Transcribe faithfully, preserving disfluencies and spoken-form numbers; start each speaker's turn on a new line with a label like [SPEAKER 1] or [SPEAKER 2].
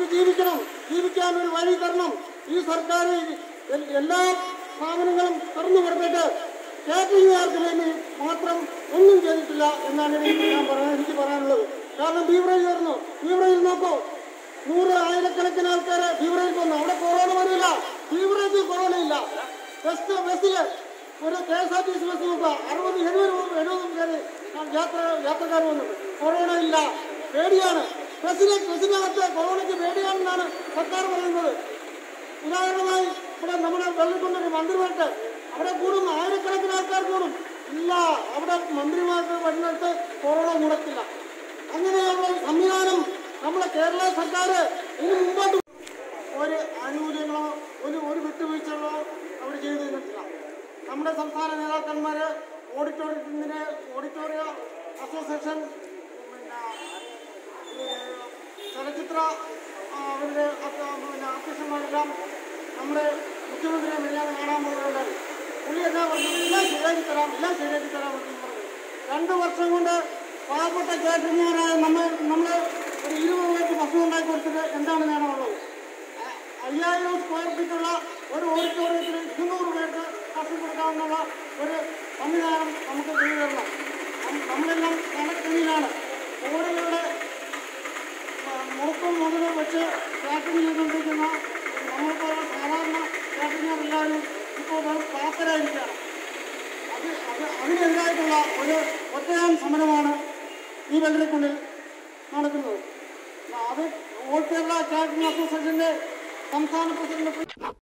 [SPEAKER 1] ജീവിക്കണം, ജീവിക്കാൻ ഒരു വഴി തരണം. ഈ സർക്കാർ എല്ലാ സ്ഥാപനങ്ങളും തുറന്നു കൊടുത്തിട്ട് കാറ്ററിംഗുകാർക്ക് വേണ്ടി മാത്രം ഒന്നും ചെയ്തിട്ടില്ല എന്നാണ് എനിക്ക് ഞാൻ പറയാൻ എനിക്ക് പറയാനുള്ളത്. കാരണം ബീവറേജ് വരുന്നു, ബീവറേജിൽ നോക്കൂ, നൂറ് ആയിരക്കണക്കിന് ആൾക്കാരെ ബീവറേജിൽ വന്നു. അവിടെ കൊറോണ വരില്ല, ബീവറേജിൽ കൊറോണ ഇല്ല. ബസ് ബസ്സില് ഒരു K S R T C bus നോക്കുക, അറുപത് എഴുപത് എഴുപതും പേര് യാത്ര യാത്രക്കാർ വന്നു, കൊറോണ ഇല്ല. പേടിയാണ് ബസ്സിലെ ബസ്സിനകത്ത് കൊറോണയ്ക്ക് പേടിയാണെന്നാണ് സർക്കാർ പറയുന്നത്. ഉദാഹരണമായി ഇവിടെ നമ്മുടെ വെള്ളിക്കൊണ്ടൊരു മന്ത്രിമാർക്ക് അവിടെ കൂടും, ആയിരക്കണക്കിന് ആൾക്കാർ കൂടും. ഇല്ല, അവിടെ മന്ത്രിമാർക്ക് വരുന്നിടത്ത് കൊറോണ മുടക്കില്ല. അങ്ങനെയുള്ള സംവിധാനം നമ്മുടെ കേരള സർക്കാർ ഇനി മുമ്പോട്ട് ഒരു ആനുകൂല്യങ്ങളോ ഒരു ഒരു വിട്ടുവീഴ്ചകളോ അവർ ചെയ്തു തന്നിട്ടില്ല. നമ്മുടെ സംസ്ഥാന നേതാക്കന്മാർ ഓഡിറ്റോറിയത്തിന് ഓഡിറ്റോറിയ അസോസിയേഷൻ, പിന്നെ ചലച്ചിത്ര അവരുടെ പിന്നെ അധ്യക്ഷന്മാരെല്ലാം നമ്മുടെ മുഖ്യമന്ത്രിയെ മെയ്യാതെ കാണാൻ പോകുന്നുണ്ടായി. പുള്ളി എന്നാ പറഞ്ഞു, എല്ലാം ശരിയാക്കി തരാം, എല്ലാം ശരിയാക്കി തരാം എന്ന് പറഞ്ഞു. രണ്ട് വർഷം കൊണ്ട് പാവപ്പെട്ട കാറ്ററിംഗുകാരായ നമ്മൾ നമ്മൾ ഒരു ഇരുപത് പേർക്ക് ഭക്ഷണം ഉണ്ടാക്കി കൊടുത്തിട്ട് എന്താണ് നേടാനുള്ളത്? അയ്യായിരം സ്ക്വയർ ഫീറ്റുള്ള ഒരു ഓഡിറ്റോറിയത്തിന് ഇരുന്നൂറ് പേർക്ക് ഭക്ഷണം കൊടുക്കാവുന്ന ഒരു സംവിധാനം നമുക്ക് ചെയ്തു തരണം. നമ്മളെല്ലാം കണക്കിലാണ് കോടികളുടെ മുടക്കം മുതൽ വെച്ച് കാറ്ററിംഗ് ചെയ്തുകൊണ്ടിരിക്കുന്ന നമ്മൾക്കുള്ള സാധാരണ കാറ്ററിംഗുകാരെല്ലാവരും ഇപ്പോൾ പാപ്പരായിരിക്കുകയാണ്. അത് അത് അതിനെതിരായിട്ടുള്ള ഒരു ഒറ്റയാൻ സമരമാണ് ഈ വെള്ളരിക്കുള്ളിൽ നടക്കുന്നത്. അത് ഓൾ കേരള കാറ്ററിംഗ് അസോസിയേഷൻ്റെ സംസ്ഥാന പ്രസിഡന്റ്